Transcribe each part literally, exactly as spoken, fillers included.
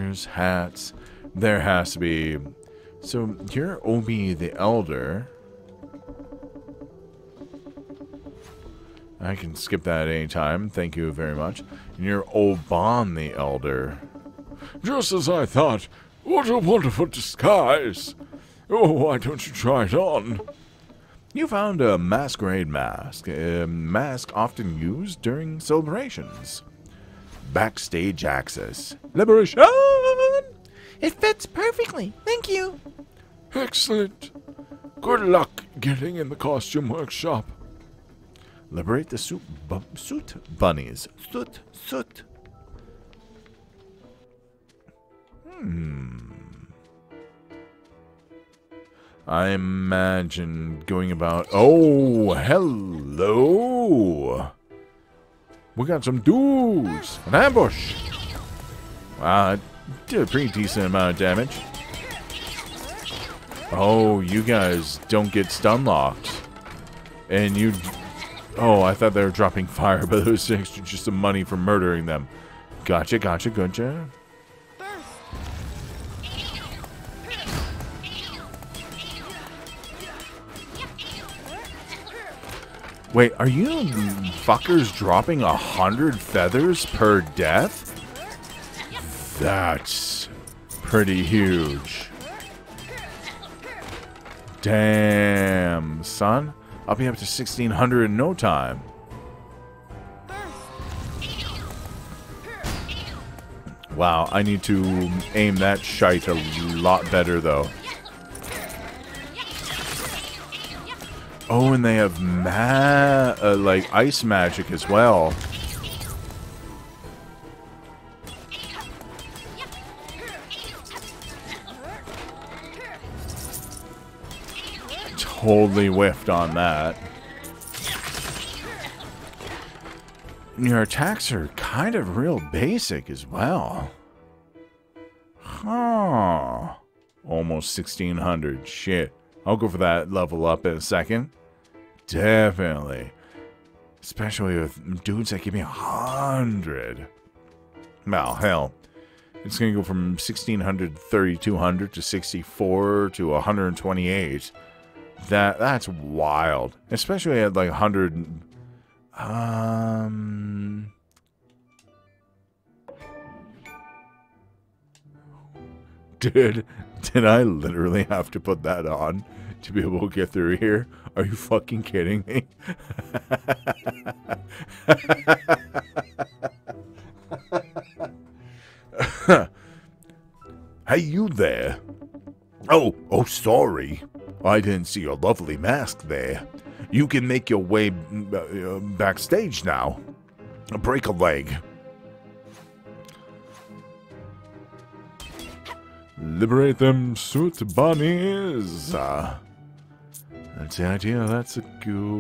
banners, hats. There has to be. So you're Obi the Elder. I can skip that at any time. Thank you very much. And you're Oban the Elder. Just as I thought. What a wonderful disguise. Oh, why don't you try it on? You found a masquerade mask. A mask often used during celebrations. Backstage access. Liberation! It fits perfectly. Thank you. Excellent. Good luck getting in the costume workshop. Liberate the suit, bu suit bunnies. Soot, soot. Hmm. I imagine going about... Oh, hello. We got some dudes. An ambush. Wow, that did a pretty decent amount of damage. Oh, you guys don't get stun locked. And you... Oh, I thought they were dropping fire, but it was extra just some money for murdering them. Gotcha, gotcha, gotcha. Wait, are you fuckers dropping a hundred feathers per death? That's pretty huge. Damn, son. I'll be up to sixteen hundred in no time. Wow, I need to aim that shite a lot better, though. Oh, and they have ma uh, like ice magic as well. Totally whiffed on that. Your attacks are kind of real basic as well. Huh. Almost sixteen hundred. Shit. I'll go for that level up in a second. Definitely. Especially with dudes that give me a hundred. Well, hell. It's going to go from sixteen hundred, thirty-two hundred to sixty-four to one hundred twenty-eight. That that's wild, especially at like one hundred. Um, did did I literally have to put that on to be able to get through here? Are you fucking kidding me? Hey, you there? Oh, oh, sorry. I didn't see your lovely mask there. You can make your way uh, backstage now. Break a leg. Liberate them suit bunnies. Uh, that's the idea. That's a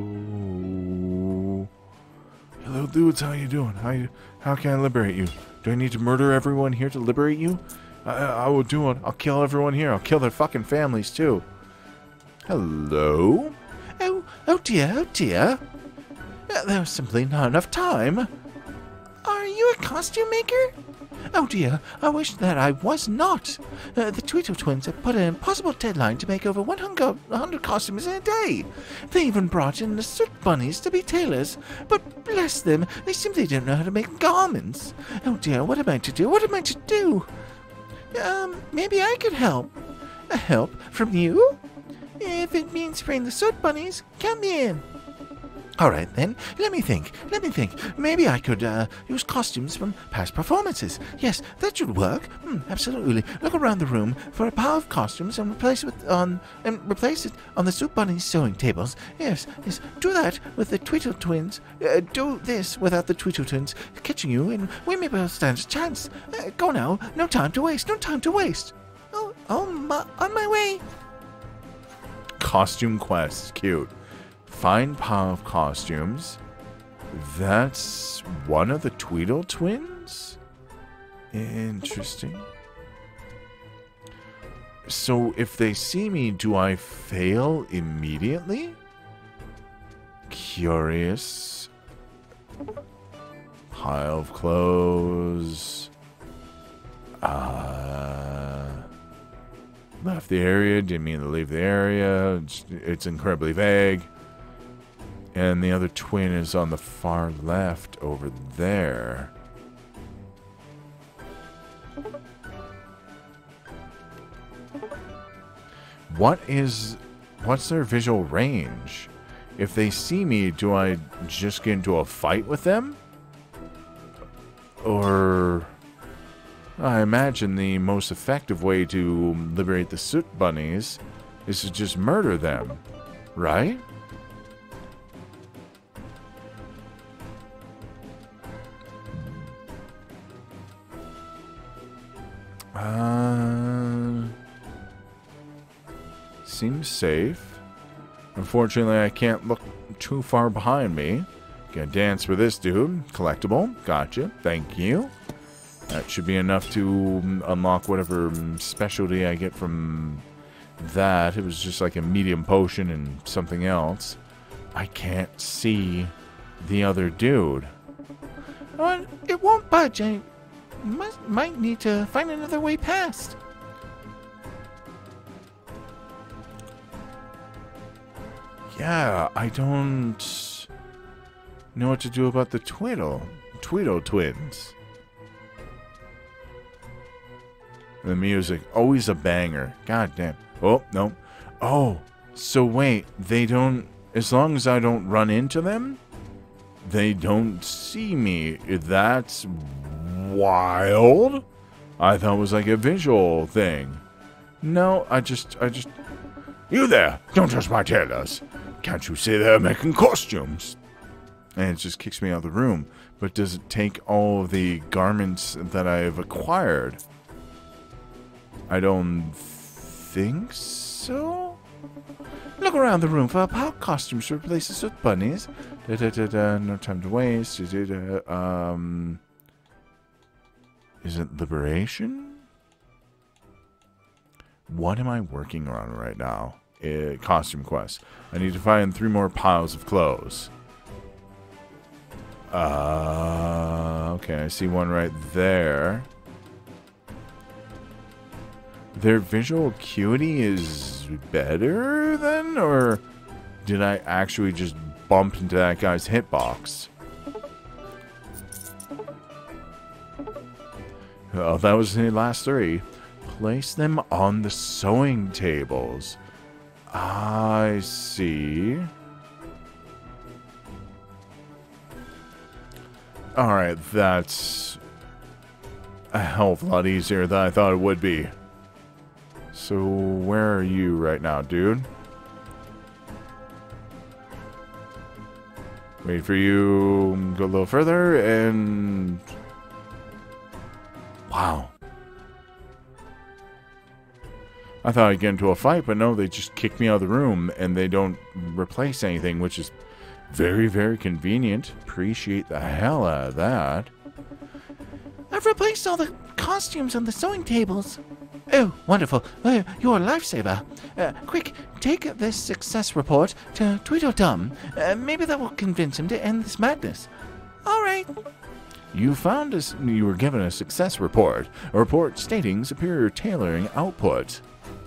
go. Hello, dudes. How you doing? How you? How can I liberate you? Do I need to murder everyone here to liberate you? I, I will do it. I'll kill everyone here. I'll kill their fucking families too. Hello? Oh, oh dear, oh dear. Uh, There was simply not enough time. Are you a costume maker? Oh dear, I wish that I was not. Uh, the Tweedle twins have put an impossible deadline to make over one hundred costumes in a day. They even brought in the soot bunnies to be tailors. But bless them, they simply don't know how to make garments. Oh dear, what am I to do? What am I to do? Um, maybe I could help. A help from you? If it means freeing the soot bunnies, count me in. All right, then. Let me think. Let me think. Maybe I could uh, use costumes from past performances. Yes, that should work. Hmm, absolutely. Look around the room for a pile of costumes and replace it on and replace it on the Soup Bunny's sewing tables. Yes, yes. Do that with the Tweedle twins. Uh, do this without the Tweedle twins catching you, and we may both stand a chance. Uh, go now. No time to waste. No time to waste. Oh, oh, my, on my way. Costume quest. Cute. Find pile of costumes. That's one of the Tweedle twins? Interesting. So if they see me, do I fail immediately? Curious. Pile of clothes. Uh, left the area, didn't mean to leave the area. It's, it's incredibly vague. And the other twin is on the far left over there. What is... What's their visual range? If they see me, do I just get into a fight with them? Or... I imagine the most effective way to liberate the soot bunnies is to just murder them, right? Uh, seems safe. Unfortunately, I can't look too far behind me. Gonna dance with this dude. Collectible. Gotcha. Thank you. That should be enough to unlock whatever specialty I get from that. It was just like a medium potion and something else. I can't see the other dude. Well, it won't budge. I must, might need to find another way past. Yeah, I don't know what to do about the Tweedle. Tweedle twins. The music, always a banger. God damn. Oh, no. Oh, so wait, they don't... As long as I don't run into them, they don't see me. That's wild. I thought it was like a visual thing. No, I just... I just... You there! Don't touch my tailors! Can't you see they're making costumes? And it just kicks me out of the room. But does it take all of the garments that I've acquired? I don't think so. Look around the room for power costumes to replace the soot bunnies. Da, da, da, da, no time to waste. Da, da, da, um, is it liberation? What am I working on right now? Uh, costume quest. I need to find three more piles of clothes. Uh, okay, I see one right there. Their visual acuity is better then? Or did I actually just bump into that guy's hitbox? Oh, that was the last three. Place them on the sewing tables. I see. Alright, that's a hell of a lot easier than I thought it would be. So, where are you right now, dude? Wait for you, go a little further, and... Wow. I thought I'd get into a fight, but no, they just kick me out of the room, and they don't replace anything, which is very, very convenient. Appreciate the hell out of that. I've replaced all the costumes on the sewing tables. Oh, wonderful. Uh, you're a lifesaver. Uh, quick, take this success report to Tweedledum. Uh, maybe that will convince him to end this madness. All right. You found us. You were given a success report. A report stating superior tailoring output.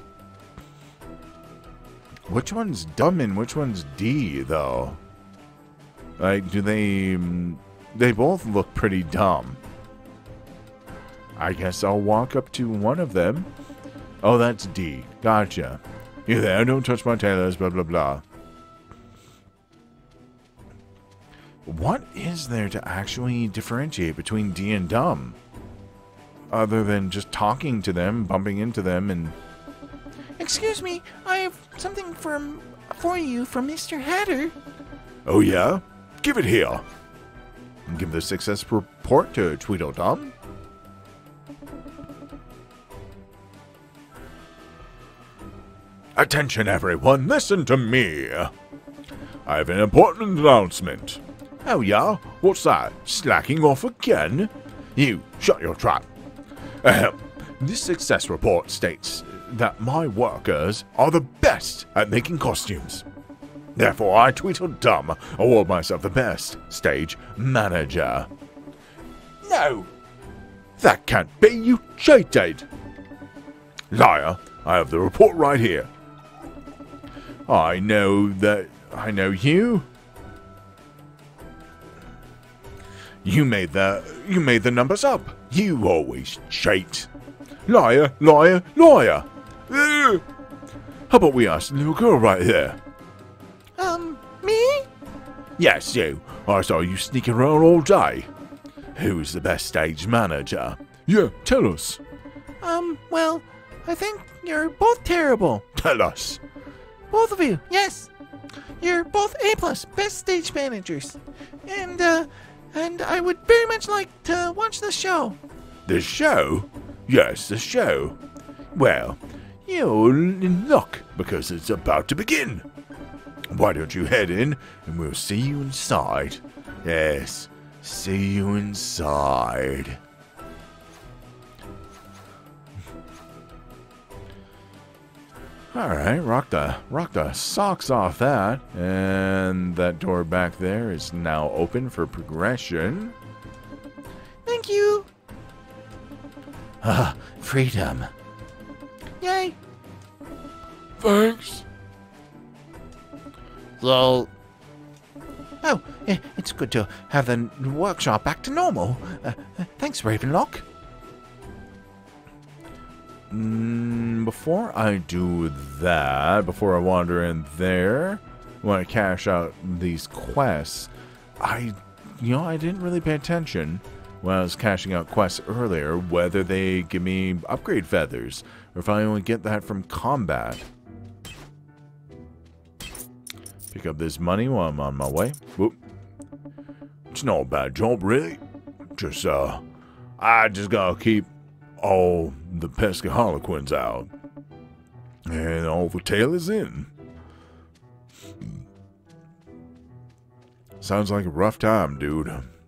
Which one's dumb and which one's D, though? Like, do they... They both look pretty dumb. I guess I'll walk up to one of them. Oh, that's D. Gotcha. You there, don't touch my tailors, blah, blah, blah. What is there to actually differentiate between D and dumb? Other than just talking to them, bumping into them, and... Excuse me, I have something from, for you from Mister Hatter. Oh, yeah? Give it here. Give the success report to Tweedledum. Attention, everyone, listen to me. I have an important announcement. Oh, yeah? What's that? Slacking off again? You, shut your trap. Ahem. This success report states that my workers are the best at making costumes. Therefore, I, Tweedledum, award myself the best stage manager. No. That can't be. You cheated. Liar. I have the report right here. I know that... I know you. You made the... You made the numbers up. You always cheat. Liar, liar, liar. Ugh. How about we ask the little girl right there? Um, me? Yes, you. I saw you sneaking around all day. Who's the best stage manager? Yeah, tell us. Um, well, I think you're both terrible. Tell us. Both of you, yes. You're both A plus, best stage managers. And, uh, and I would very much like to watch the show. The show? Yes, the show. Well, you're in luck because it's about to begin. Why don't you head in and we'll see you inside. Yes, see you inside. Alright, rock the rock the socks off that. And that door back there is now open for progression. Thank you. Ah, freedom. Yay. Thanks. So... Oh, eh, it's good to have the workshop back to normal. Uh, uh, thanks, Ravenlock. Mm, before I do that, before I wander in there, when I cash out these quests, I, you know, I didn't really pay attention when I was cashing out quests earlier, whether they give me upgrade feathers, or if I only get that from combat. Pick up this money while I'm on my way. Whoop. It's not a bad job, really. Just, uh, I just gotta keep all the pesky harlequins out. And all the tail is in. Sounds like a rough time, dude.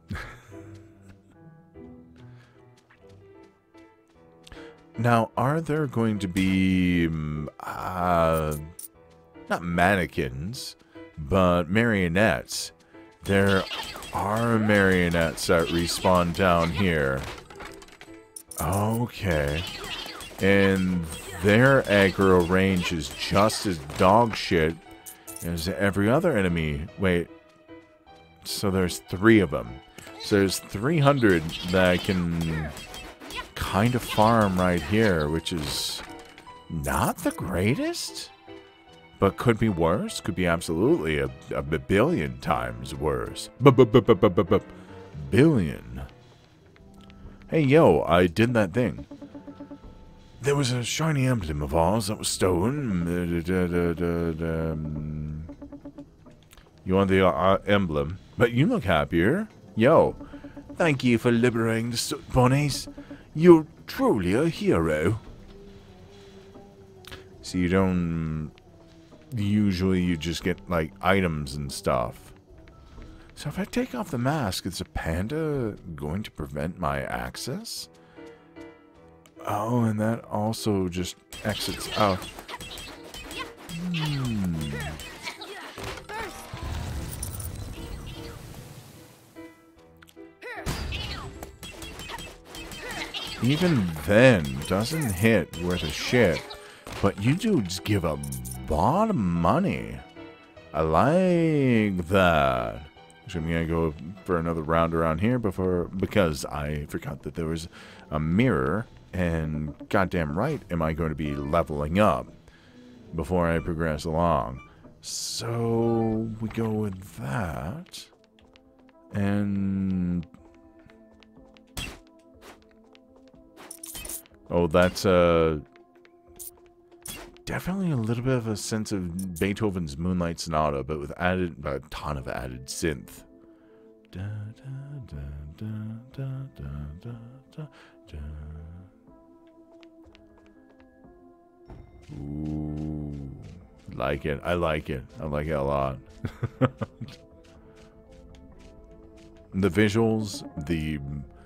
Now, are there going to be, uh, not mannequins, but marionettes? There are marionettes that respawn down here. Okay. And their aggro range is just as dog shit as every other enemy. Wait. So there's three of them. So there's three hundred that I can kind of farm right here, which is not the greatest, but could be worse. Could be absolutely a, a billion times worse. B-b-b-b-b-billion. Hey, yo, I did that thing. There was a shiny emblem of ours that was stolen. You want the uh, emblem? But you look happier. Yo, thank you for liberating the soot bunnies. You're truly a hero. So you don't... Usually you just get, like, items and stuff. So if I take off the mask, is a panda going to prevent my access? Oh, and that also just exits out. Hmm. Even then, doesn't hit worth a shit. But you dudes give a lot of money. I like that. So I'm gonna go for another round around here before, because I forgot that there was a mirror, and goddamn right am I going to be leveling up before I progress along. So we go with that, and oh, that's a definitely a little bit of a sense of Beethoven's Moonlight Sonata, but with added a ton of added synth. Da, da, da, da, da, da, da, da, da. Ooh, like it. I like it. I like it a lot. The visuals, the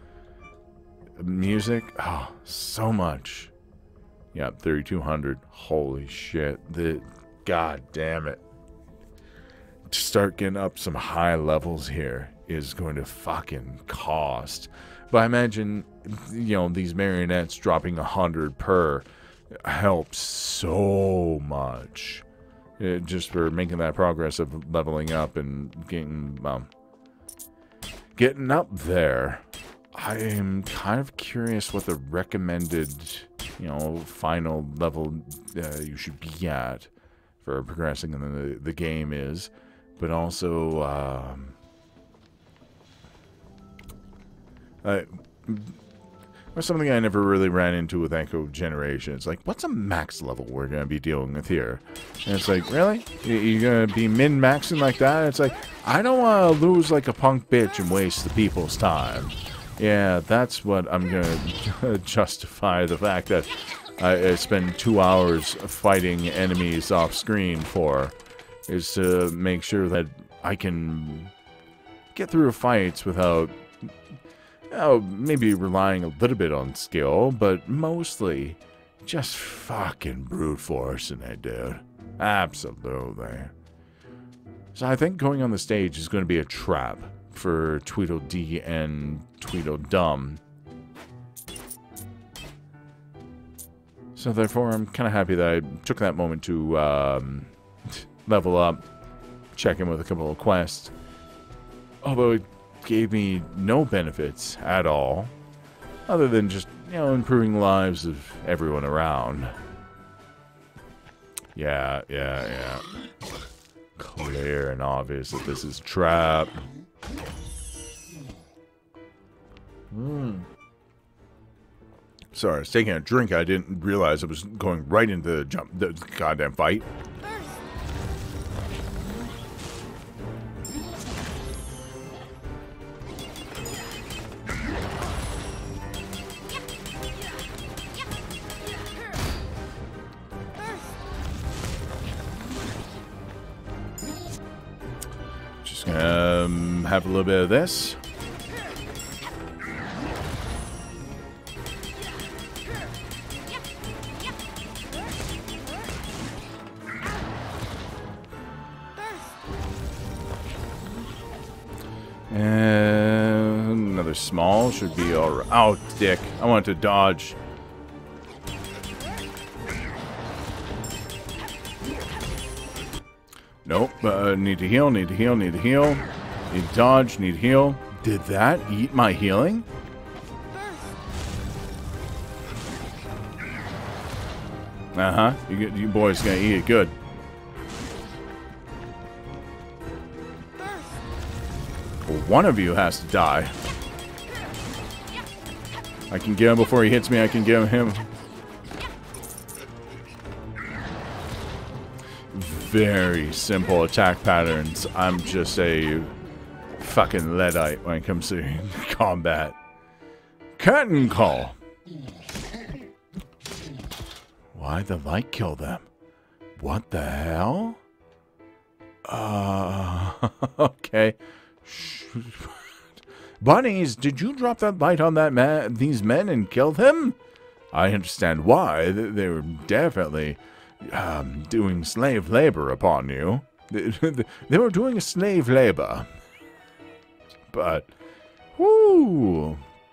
music, oh, so much. Yeah, thirty-two hundred. Holy shit. The, God damn it. to start getting up some high levels here is going to fucking cost. But I imagine, you know, these marionettes dropping a hundred per helps so much. It, just for making that progress of leveling up and getting, um, getting up there. I'm kind of curious what the recommended, you know, final level uh, you should be at for progressing in the, the game is. But also, um, uh, or something I never really ran into with Echo Generation. It's like, what's a max level we're going to be dealing with here? And it's like, really? You're going to be min-maxing like that? It's like, I don't want to lose like a punk bitch and waste the people's time. Yeah, that's what I'm going to justify the fact that I, I spend two hours fighting enemies off screen for, is to make sure that I can get through fights without, oh, maybe relying a little bit on skill, but mostly just fucking brute forcing it, dude. Absolutely. So I think going on the stage is going to be a trap for Tweedledee and Tweedledum. So therefore, I'm kind of happy that I took that moment to um, level up, check in with a couple of quests. Although it gave me no benefits at all, other than just, you know, improving the lives of everyone around. Yeah, yeah, yeah. Clear and obvious that this is a trap. Hmm. Sorry, I was taking a drink. I didn't realize I was going right into the jump, the goddamn fight. Just gonna um, have a little bit of this. And another small should be alright. Oh, dick. I want to dodge. Nope. Uh, need to heal, need to heal, need to heal. Need to dodge, need to heal. Did that eat my healing? Uh-huh. You, you boys gonna eat it good. One of you has to die. I can get him before he hits me. I can get him. Very simple attack patterns. I'm just a fucking Luddite when it comes to combat. Curtain call. Why'd the light kill them? What the hell? Uh, okay. Bunnies, did you drop that light on that man, these men and kill them? I understand why. They were definitely um, doing slave labor upon you. They were doing a slave labor. But, whoo.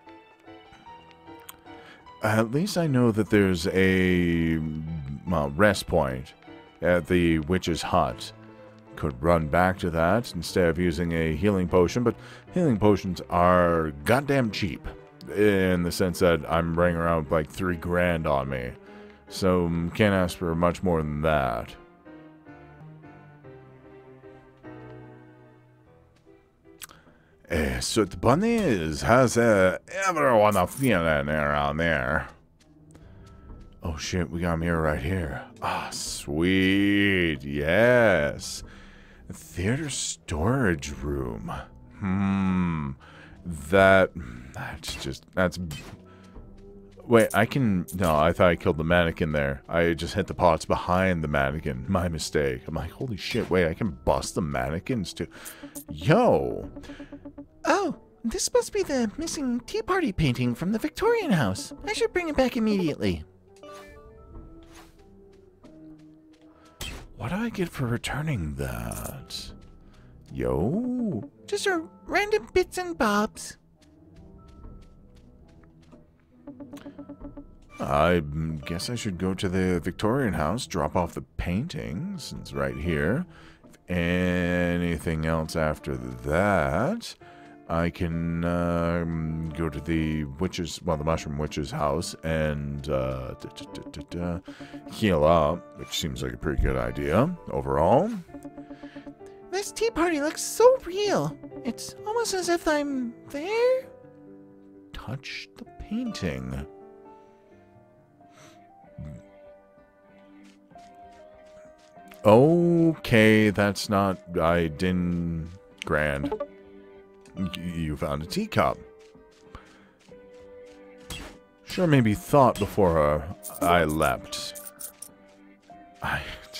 At least I know that there's a well, rest point at the witch's hut. Could run back to that instead of using a healing potion, but healing potions are goddamn cheap in the sense that I'm running around with like three grand on me, so can't ask for much more than that. Eh, so the bunnies, how's uh, everyone a feeling around there? Oh shit, we got a mirror right here. Ah, sweet, yes. Theater storage room. Hmm. That. That's just. That's. Wait, I can. No, I thought I killed the mannequin there. I just hit the pots behind the mannequin. My mistake. I'm like, holy shit, wait, I can bust the mannequins too. Yo. Oh, this must be the missing tea party painting from the Victorian house. I should bring it back immediately. What do I get for returning that? Yo. Just our random bits and bobs. I guess I should go to the Victorian house, drop off the paintings. It's right here. If anything else after that, I can uh, go to the witch's, well, the mushroom witch's house and uh, da, da, da, da, da, heal up, which seems like a pretty good idea overall. This tea party looks so real. It's almost as if I'm there. Touch the painting. Okay, that's not, I didn't, grand. You found a teacup. Sure, maybe thought before uh, I leapt. I...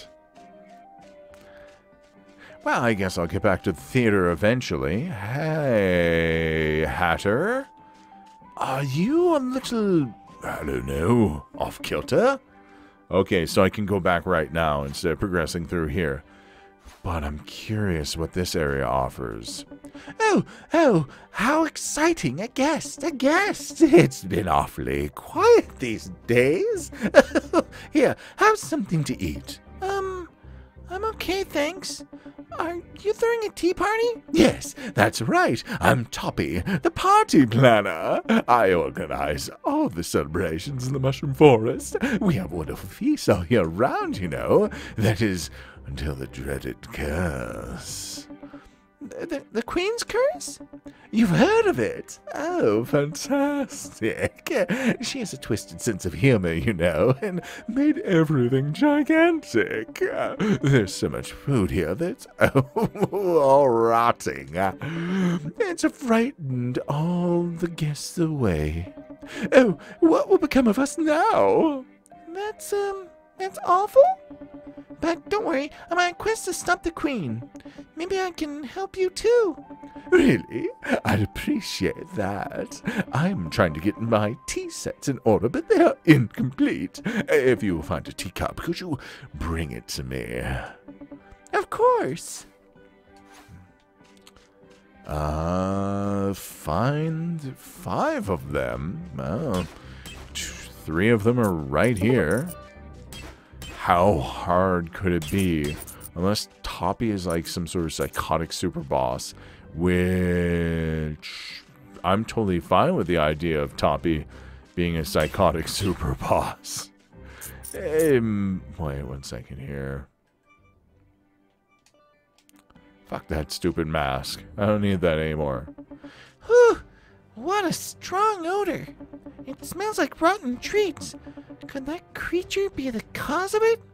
Well, I guess I'll get back to the theater eventually. Hey, Hatter. Are you a little, I don't know, off-kilter? Okay, so I can go back right now instead of progressing through here. But I'm curious what this area offers. Oh, oh, how exciting. A guest, a guest. It's been awfully quiet these days. Here, have something to eat. Um, I'm okay, thanks. Are you throwing a tea party? Yes, that's right. I'm Toppy, the party planner. I organize all the celebrations in the Mushroom Forest. We have wonderful feasts all year round, you know. That is, until the dreaded curse. The, the, the Queen's Curse? You've heard of it? Oh, fantastic. She has a twisted sense of humor, you know, and made everything gigantic. There's so much food here that's oh, all rotting. It's frightened all the guests away. Oh, what will become of us now? That's, um, that's awful. But don't worry, I'm on a quest to stop the Queen. Maybe I can help you too. Really? I'd appreciate that. I'm trying to get my tea sets in order, but they're incomplete. If you find a teacup, could you bring it to me? Of course. Uh, find five of them. Oh, three of them are right here. How hard could it be? Unless Toppy is like some sort of psychotic super boss, which I'm totally fine with the idea of Toppy being a psychotic super boss. Um, wait one second here. Fuck that stupid mask. I don't need that anymore. Whew! What a strong odor. It smells like rotten treats. Could that creature be the cause of it?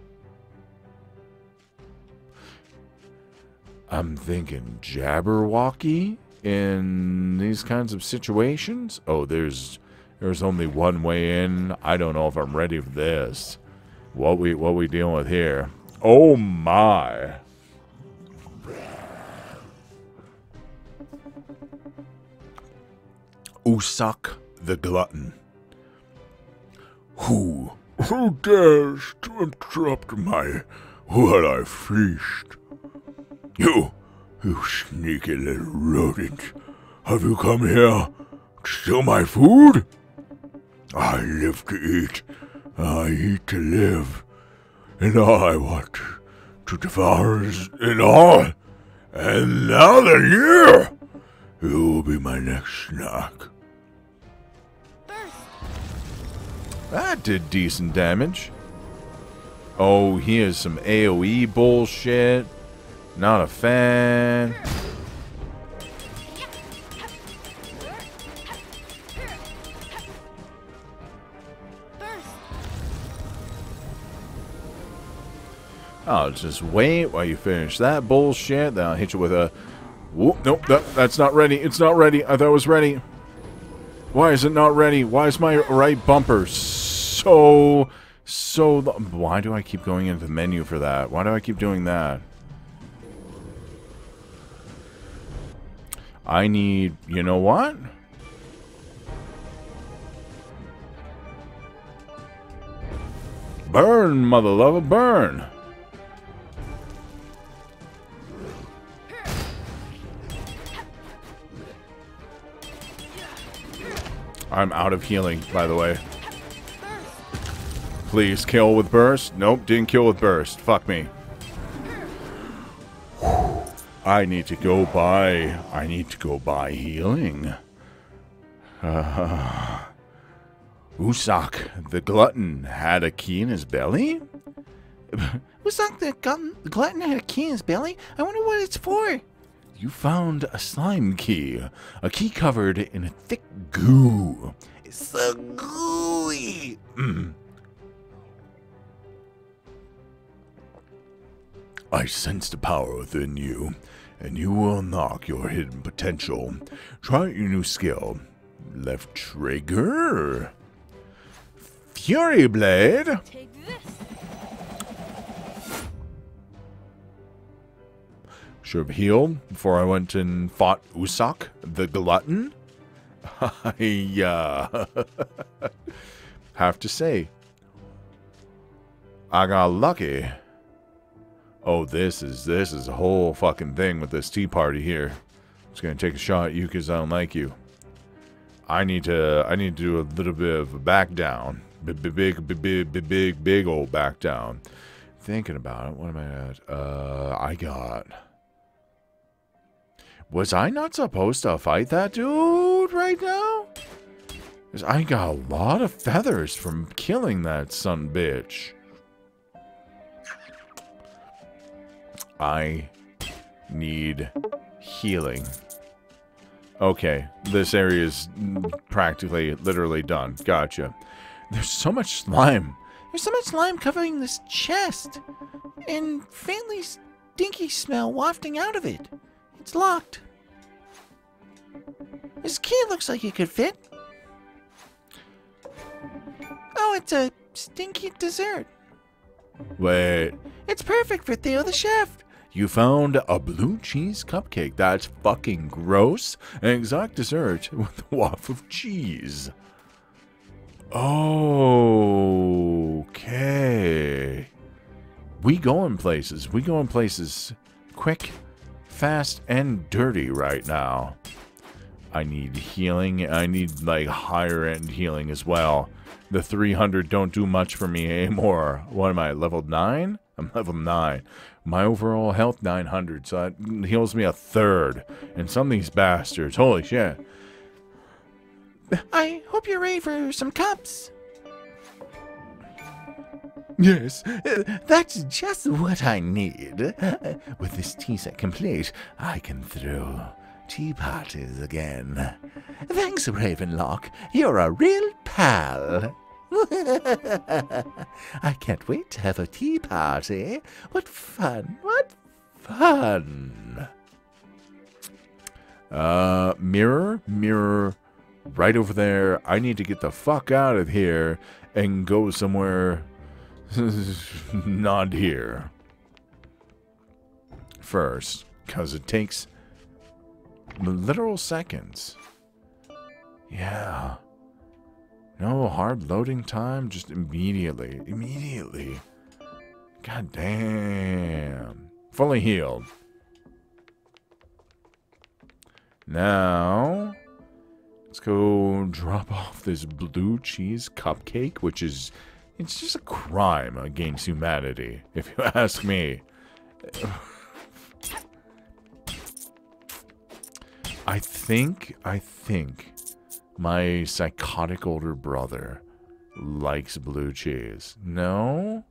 I'm thinking Jabberwocky in these kinds of situations. Oh, there's there's only one way in. I don't know if I'm ready for this. What we what we dealing with here? Oh my! Usak the Glutton. Who? Who dares to interrupt my what I feast? You, you sneaky little rodent. Have you come here to steal my food? I live to eat. I eat to live. And all I want to devour is it all. And now then you, you will be my next snack. That did decent damage. Oh, he has some AoE bullshit. Not a fan. I'll just wait while you finish that bullshit. Then I'll hit you with a... Whoop, nope, that, that's not ready. It's not ready. I thought it was ready. Why is it not ready? Why is my right bumper so... So... Why do I keep going into the menu for that? Why do I keep doing that? I need... You know what? Burn, mother lover, burn! I'm out of healing, by the way. Please kill with burst. Nope, didn't kill with burst. Fuck me. I need to go buy. I need to go buy healing. Uh, Usopp, the glutton, had a key in his belly? Usopp, the glutton, the glutton had a key in his belly? I wonder what it's for. You found a slime key. A key covered in a thick goo. It's so gooey. Mm. I sense the power within you, and you will unlock your hidden potential. Try your new skill. Left trigger. Fury Blade. Take this. Should have healed before I went and fought Usopp, the glutton. I uh, have to say, I got lucky. Oh, this is this is a whole fucking thing with this tea party here. I'm just gonna take a shot at you because I don't like you. I need to I need to do a little bit of a back down, big big big big big big, big old back down. Thinking about it, what am I at? Uh, I got. Was I not supposed to fight that dude right now? 'Cause I got a lot of feathers from killing that son bitch. I need healing. Okay, this area is practically, literally done. Gotcha. There's so much slime. There's so much slime covering this chest. And faintly stinky smell wafting out of it. It's locked. This key looks like it could fit. Oh, it's a stinky dessert. Wait. It's perfect for Theo the chef. You found a blue cheese cupcake. That's fucking gross. An exotic dessert with a waft of cheese. Okay. We going places. We going places quick, fast, and dirty right now. I need healing. I need, like, higher end healing as well. The three hundred don't do much for me anymore. What am I, level nine? I'm level nine. My overall health, nine hundred, so that heals me a third. And some of these bastards, holy shit. I hope you're ready for some cups. Yes, That's just what I need. With this tea set complete, I can throw tea parties again. Thanks, Ravenlock. You're a real pal. I can't wait to have a tea party. What fun, what fun. Uh, mirror, mirror, right over there. I need to get the fuck out of here and go somewhere not here first, because it takes literal seconds. Yeah. No hard loading time, just immediately. Immediately. God damn. Fully healed. Now, let's go drop off this blue cheese cupcake, which is, it's just a crime against humanity, if you ask me. I think, I think my psychotic older brother likes blue cheese. No?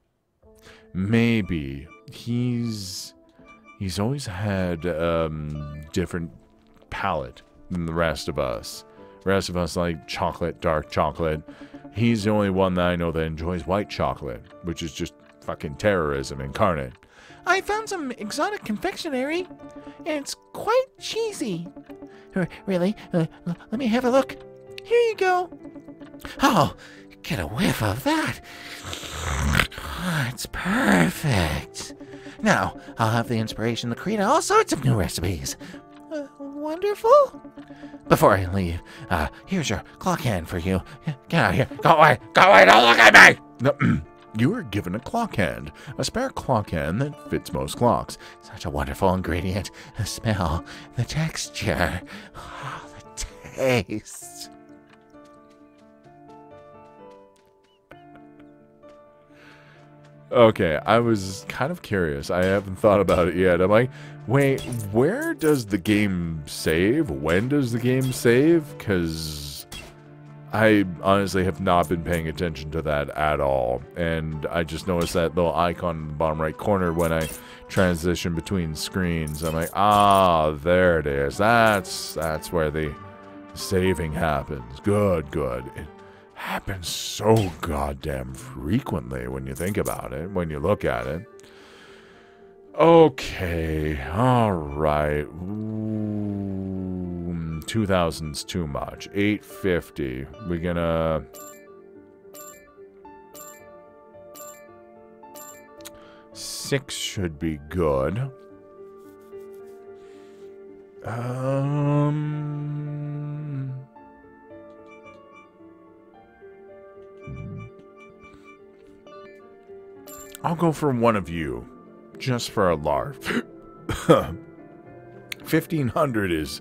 Maybe. He's, he's always had um, different palate than the rest of us. The rest of us like chocolate, dark chocolate. He's the only one that I know that enjoys white chocolate, which is just fucking terrorism incarnate. I found some exotic confectionery, and it's quite cheesy. R- Really? Uh, l- let me have a look. Here you go. Oh, get a whiff of that. It's perfect. Now, I'll have the inspiration to create all sorts of new recipes. Uh, wonderful. Before I leave, uh, here's your clock hand for you. Get out of here. Go away. Go away. Don't look at me. No, you were given a clock hand. A spare clock hand that fits most clocks. Such a wonderful ingredient. The smell, the texture, oh, the taste. Okay, I was kind of curious. I haven't thought about it yet. I'm like, wait, where does the game save? When does the game save? Because I honestly have not been paying attention to that at all. And I just noticed that little icon in the bottom right corner when I transition between screens. I'm like, ah, there it is. That's, that's where the saving happens. Good, good. It happens so goddamn frequently when you think about it, when you look at it. Okay, alright. two thousand's too much. eight fifty. We're gonna... Six should be good. Um... I'll go for one of you. Just for a lark. fifteen hundred is...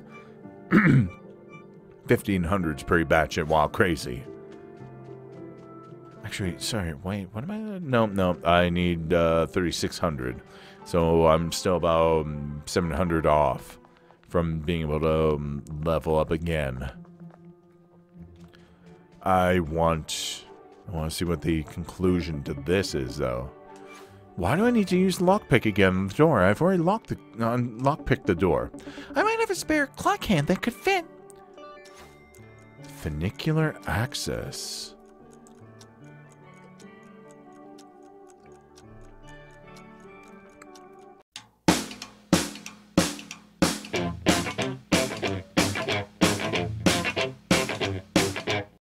fifteen hundred's pretty batshit wild crazy. Actually, sorry, wait, what am I... No, no, I need uh, thirty-six hundred. So I'm still about um, seven hundred off from being able to um, level up again. I want... I want to see what the conclusion to this is, though. Why do I need to use lockpick again on the door? I've already locked the, uh, lockpicked the door. I might have a spare clock hand that could fit. Funicular access.